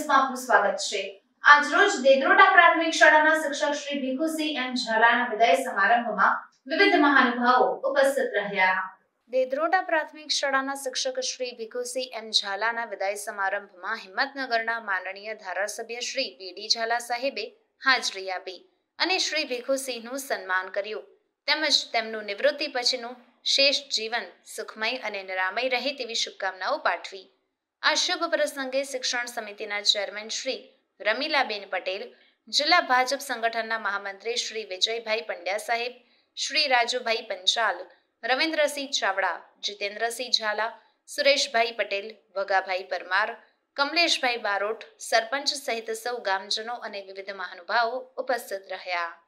ન્યૂઝમાં આપનું સ્વાગત છે। આજરોજ દેદ્રોટા પ્રાથમિક શાળાના શિક્ષક શ્રી ભીખુસિંહ એમ ઝાલાના વિદાય સમારંભમાં વિવિધ મહાનુભાવો ઉપસ્થિત રહ્યા। દેદ્રોટા પ્રાથમિક શાળાના શિક્ષક શ્રી ભીખુસિંહ એમ ઝાલાના વિદાય સમારંભમાં હિંમતનગરના માનનીય ધારાસભ્ય શ્રી વીડી ઝાલા સાહેબે હાજરી આપી અને શ્રી ભીખુસિંહનું સન્માન કર્યું તેમજ તેમનું નિવૃત્તિ પછીનું શેષ જીવન સુખમય અને નિરામય રહે તેવી શુભકામનાઓ પાઠવી। આ શુભ પ્રસંગે શિક્ષણ સમિતિના ચેરમેન શ્રી રમીલાબેન પટેલ, જિલ્લા ભાજપ સંગઠનના મહામંત્રી શ્રી વિજયભાઈ પંડ્યા સાહેબ, શ્રી રાજુભાઈ પંચાલ, રવિન્દ્રસિંહ ચાવડા, જીતેન્દ્રસિંહ ઝાલા, સુરેશભાઈ પટેલ, વગાભાઈ પરમાર, કમલેશભાઈ બારોટ, સરપંચ સહિત સૌ ગામજનો અને વિવિધ મહાનુભાવો ઉપસ્થિત રહ્યા।